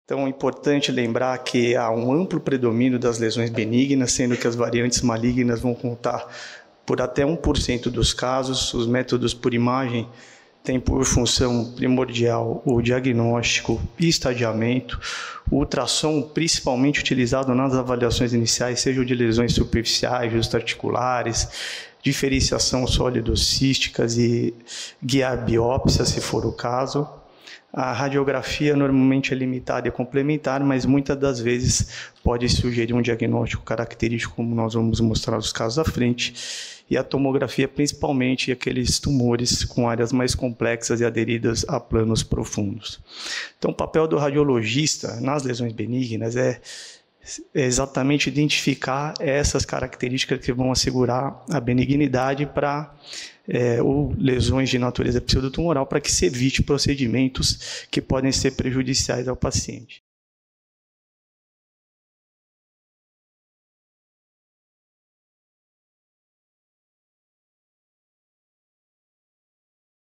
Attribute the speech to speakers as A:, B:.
A: Então, é importante lembrar que há um amplo predomínio das lesões benignas, sendo que as variantes malignas vão contar por até 1% dos casos. Os métodos por imagem têm por função primordial o diagnóstico e estadiamento. O ultrassom, principalmente utilizado nas avaliações iniciais, sejam de lesões superficiais, justaarticulares, diferenciação sólido-císticas e guiar biópsia, se for o caso. A radiografia normalmente é limitada e complementar, mas muitas das vezes pode sugerir um diagnóstico característico, como nós vamos mostrar nos casos à frente. E a tomografia, principalmente aqueles tumores com áreas mais complexas e aderidas a planos profundos. Então, o papel do radiologista nas lesões benignas é exatamente identificar essas características que vão assegurar a benignidade para ou lesões de natureza pseudotumoral, para que se evite procedimentos que podem ser prejudiciais ao paciente.